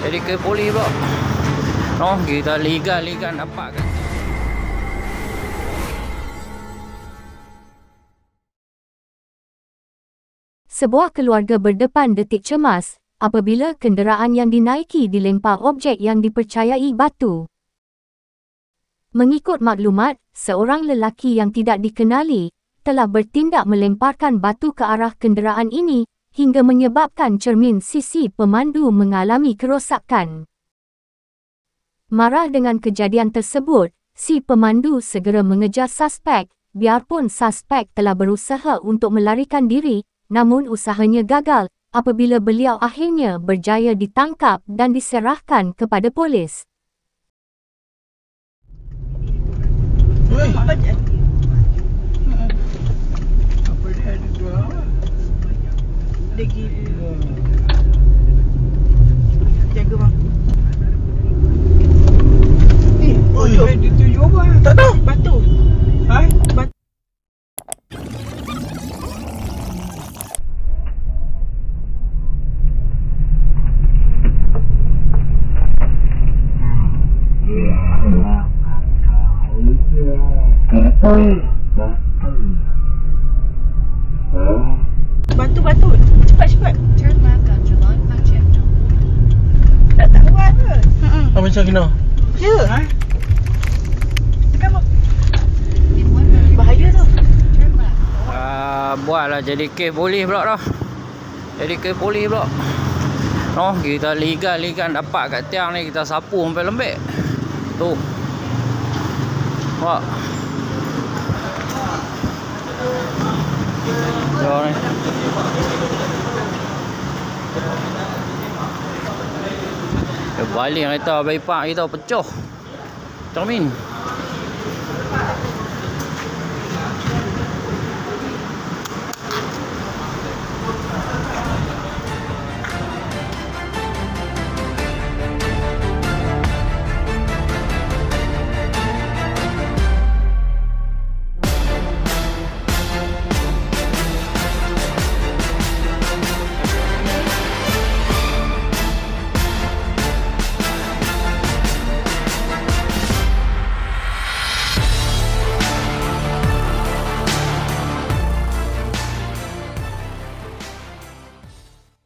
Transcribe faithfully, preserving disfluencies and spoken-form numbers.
Jadi ke poli pula. Oh, kita liga-liga nampak kan. Sebuah keluarga berdepan detik cemas apabila kenderaan yang dinaiki dilempar objek yang dipercayai batu. Mengikut maklumat, seorang lelaki yang tidak dikenali telah bertindak melemparkan batu ke arah kenderaan ini hingga menyebabkan cermin sisi pemandu mengalami kerosakan. Marah dengan kejadian tersebut, si pemandu segera mengejar suspek, biarpun suspek telah berusaha untuk melarikan diri, namun usahanya gagal apabila beliau akhirnya berjaya ditangkap dan diserahkan kepada polis. Weh, apa je? Apa dia ada dua? Lagi jaga bang. Eh, oh, dia tunjuk apa? Tak tahu. Batu. Ha? Batu. Batu-batu. Cepat-cepat. Turn left on Jalan Panjang. Tak tak kuat ke? Apa macam kena? Ya. Ha? Tekan bang. In one hundred Bahaya tu. turn left. Ah, buatlah jadi kes polis pula dah. Jadi kes polis pula. Oh, kita liga-liga dapat kat tiang ni, kita sapu sampai lembek. Tu. Wah. Jom ni. Dia balik kereta bypass kita pecah. Cermin.